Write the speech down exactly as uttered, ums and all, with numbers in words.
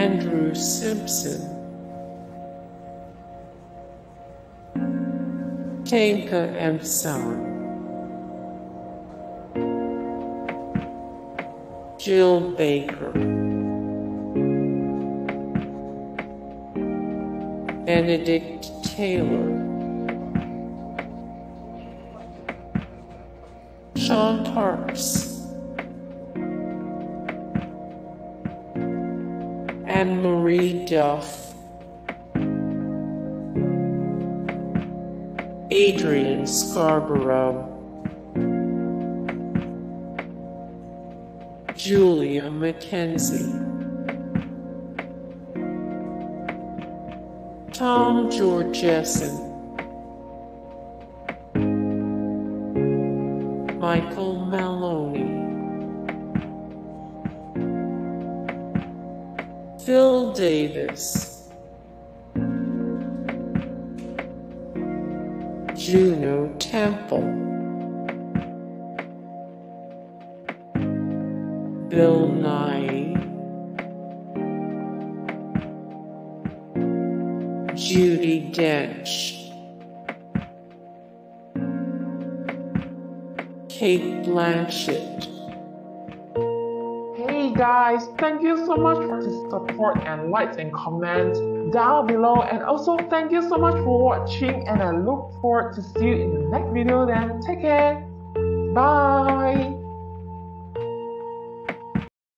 Andrew Simpson, Cate and Son, Jill Baker, Benedict Taylor, Sean Parks, Anne-Marie Duff, Adrian Scarborough, Julia Mackenzie, Tom Georgeson, Michael Maloney, Phil Davis, Juno Temple, Bill Nye, Judi Dench, Cate Blanchett. Hey guys, thank you so much for the support and likes and comments down below, and also thank you so much for watching, and I look forward to see you in the next video. Then take care, bye.